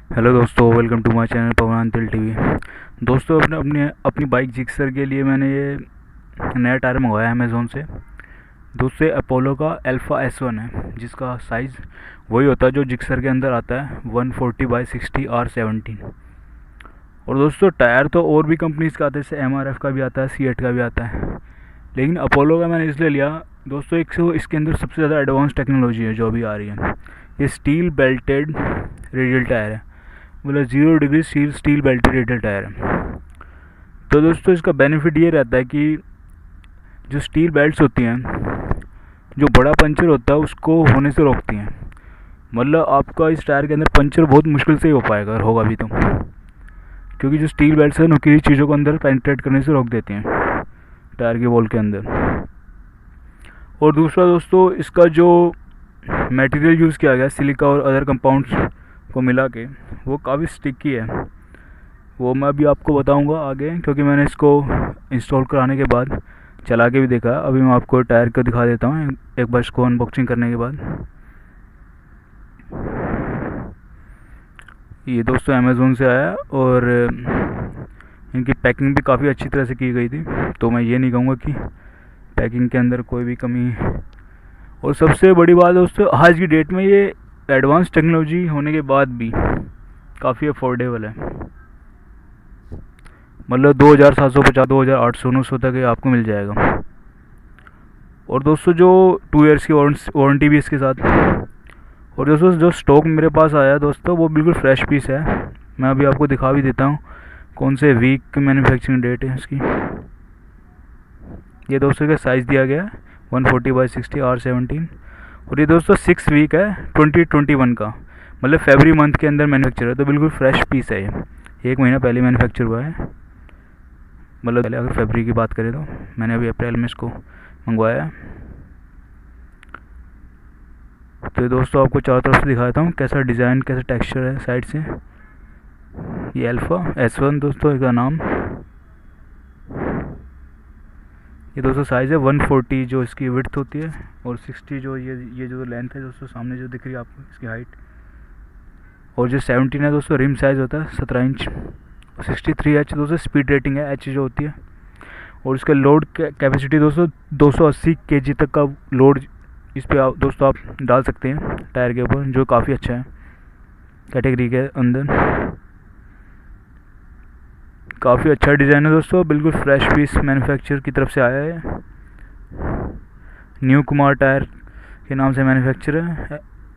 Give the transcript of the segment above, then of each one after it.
Hello दोस्तों, welcome to my channel Pawan Til TV. दोस्तों, अपनी बाइक जिक्सर के लिए मैंने ये नया टायर मंगवाया अमेज़ोन से। दोस्तों, अपोलो का अल्फ़ा S1 है, जिसका साइज़ वही होता है जो जिक्सर के अंदर आता है, 140/60 R17। और दोस्तों, टायर तो और भी कंपनीज़ का आता है, जैसे MRF का भी आता है, C8 का भी आता है, लेकिन अपोलो का मैंने इसलिए लिया। दोस्तों, इसके अंदर सबसे ज़्यादा एडवांस टेक्नोलॉजी है जो अभी आ रही है। ये स्टील बेल्टेड रेडियल टायर है, मतलब 0 degree steel belted radial tyre है। तो दोस्तों, इसका बेनिफिट ये रहता है कि जो स्टील बेल्ट्स होती हैं, जो बड़ा पंचर होता है उसको होने से रोकती हैं। मतलब आपका इस टायर के अंदर पंचर बहुत मुश्किल से ही हो पाएगा, अगर होगा भी तो, क्योंकि जो स्टील बेल्ट्स है नुकीली चीज़ों को अंदर पेनिट्रेट करने से रोक देती हैं टायर के वॉल के अंदर। और दूसरा दोस्तों, इसका जो मटेरियल यूज़ किया गया सिलिका और अदर कंपाउंड्स को मिला के, वो काफ़ी स्टिकी है। वो मैं अभी आपको बताऊंगा आगे, क्योंकि मैंने इसको इंस्टॉल कराने के बाद चला के भी देखा। अभी मैं आपको टायर को दिखा देता हूँ एक बार इसको अनबॉक्सिंग करने के बाद। ये दोस्तों अमेज़ोन से आया और इनकी पैकिंग भी काफ़ी अच्छी तरह से की गई थी, तो मैं ये नहीं कहूँगा कि पैकिंग के अंदर कोई भी कमी। और सबसे बड़ी बात दोस्तों, आज की डेट में ये एडवांस टेक्नोलॉजी होने के बाद भी काफ़ी अफोर्डेबल है। मतलब 2750, 2800 तक ये आपको मिल जाएगा। और दोस्तों, जो 2 ईयर्स की वारंटी भी इसके साथ। और दोस्तों, जो स्टॉक मेरे पास आया दोस्तों, वो बिल्कुल फ्रेश पीस है। मैं अभी आपको दिखा भी देता हूँ कौन से वीक मैन्युफैक्चरिंग डेट है इसकी। ये दोस्तों का साइज़ दिया गया है 140/60 R17। और ये दोस्तों 6 वीक है 2021 का, मतलब फरवरी मंथ के अंदर मैन्युफैक्चर है। तो बिल्कुल फ्रेश पीस है ये, 1 महीना पहले मैन्युफैक्चर हुआ है। मतलब पहले अगर फरवरी की बात करें तो मैंने अभी अप्रैल में इसको मंगवाया है। तो दोस्तों, आपको चारों तरफ से दिखाता हूँ कैसा डिज़ाइन, कैसा टेक्सचर है साइड से। ये अल्फ़ा S1 दोस्तों इसका नाम। ये दोस्तों साइज़ है 140 जो इसकी विड्थ होती है, और 60 जो ये जो लेंथ है दोस्तों, सामने जो दिख रही है आपको इसकी हाइट। और जो 17 है दोस्तों रिम साइज़ होता है 17 इंच। 63 H दोस्तों स्पीड रेटिंग है, H जो होती है। और इसका लोड कैपेसिटी दोस्तों 280 kg तक का लोड इस पर दोस्तों आप डाल सकते हैं टायर के ऊपर, जो काफ़ी अच्छा है कैटेगरी के अंदर। काफ़ी अच्छा डिज़ाइन है दोस्तों, बिल्कुल फ्रेश पीस मैन्युफैक्चर की तरफ से आया है। न्यू कुमार टायर के नाम से मैन्युफैक्चर है,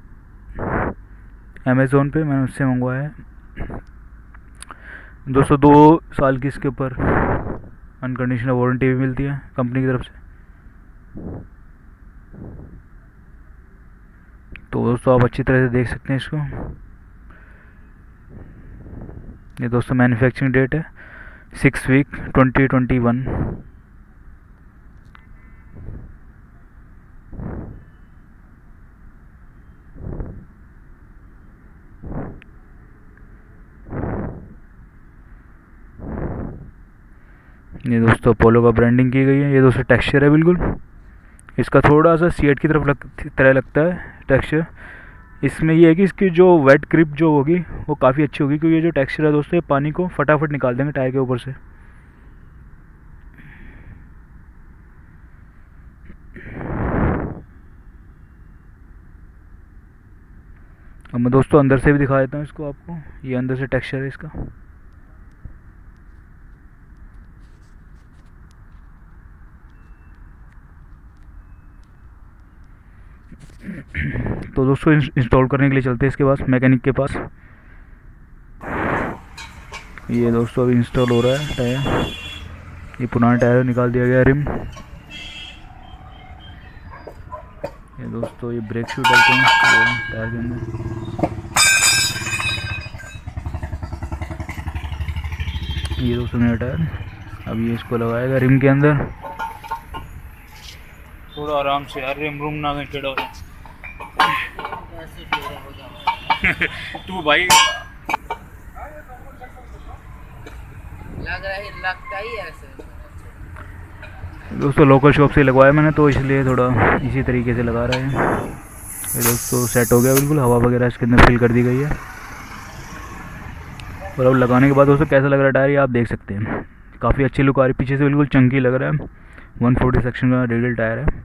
अमेज़ोन पे मैंने उससे मंगवाया है दोस्तों। 2 साल की इसके ऊपर अनकंडीशनल वारंटी भी मिलती है कंपनी की तरफ से। तो दोस्तों, आप अच्छी तरह से देख सकते हैं इसको। ये दोस्तों मैन्युफैक्चरिंग डेट है 6 वीक 2021। ये दोस्तों अपोलो का ब्रांडिंग की गई है। ये दोस्तों टेक्सचर है बिल्कुल इसका थोड़ा सा C8 की तरह लगता है टेक्सचर। इसमें ये है कि इसकी जो वेट ग्रिप जो होगी वो काफ़ी अच्छी होगी, क्योंकि ये जो टेक्सचर है दोस्तों, ये पानी को फटाफट निकाल देंगे टायर के ऊपर से। अब मैं दोस्तों अंदर से भी दिखा देता हूँ इसको आपको। ये अंदर से टेक्सचर है इसका। तो दोस्तों, इंस्टॉल करने के लिए चलते हैं इसके पास, मैकेनिक के पास। ये दोस्तों अभी इंस्टॉल हो रहा है टायर। ये पुराना टायर निकाल दिया गया रिम। ये दोस्तों ये ब्रेक शू डालते हैं टायर के अंदर। ये दोस्तों नया टायर, अभी ये इसको लगाएगा रिम के अंदर। थोड़ा आराम से यार, रिम रूम ना टेढ़ा हो जाए। तू भाई लगता ही ऐसे। दोस्तों लोकल शॉप से लगवाया मैंने, तो इसलिए थोड़ा इसी तरीके से लगा रहे हैं। ये दोस्तों सेट हो गया बिल्कुल, हवा वगैरह इसके अंदर फिल कर दी गई है। और अब लगाने के बाद दोस्तों कैसा लग रहा है टायर, ये आप देख सकते हैं। काफ़ी अच्छी लुक आ रही है, पीछे से बिल्कुल चंकी लग रहा है। 140 सेक्शन का रेडियल टायर है।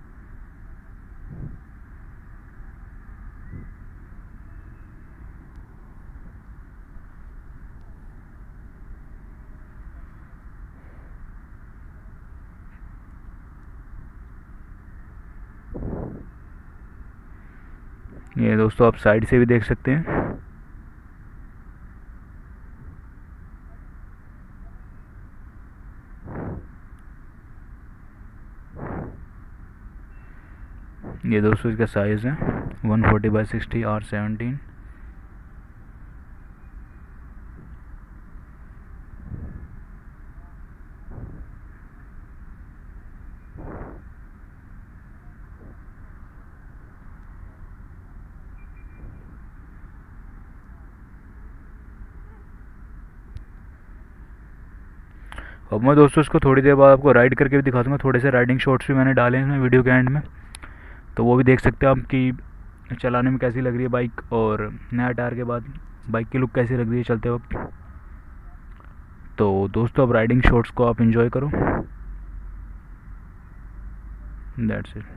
ये दोस्तों आप साइड से भी देख सकते हैं। ये दोस्तों इसका साइज़ है 140/60 R17। अब मैं दोस्तों इसको थोड़ी देर बाद आपको राइड करके भी दिखा दूँगा। थोड़े से राइडिंग शॉट्स भी मैंने डाले हैं इसमें वीडियो के एंड में, तो वो भी देख सकते हैं आप कि चलाने में कैसी लग रही है बाइक, और नया टायर के बाद बाइक की लुक कैसी लग रही है चलते वक्त। तो दोस्तों अब राइडिंग शॉट्स को आप एंजॉय करो। That's it.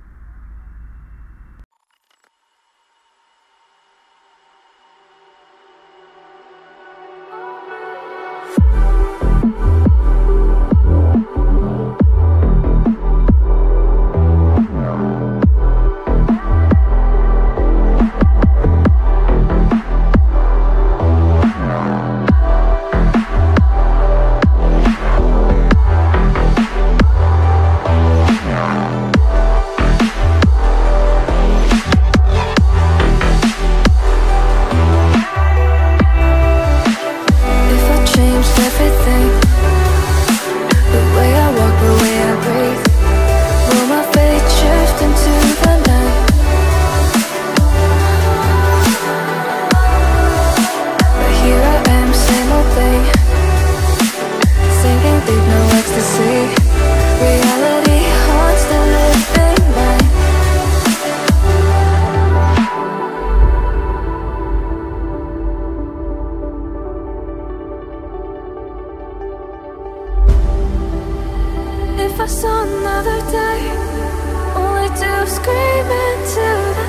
If I saw another day, only to scream into the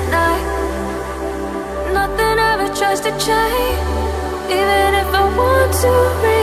night. Nothing ever tries to change, even if I want to.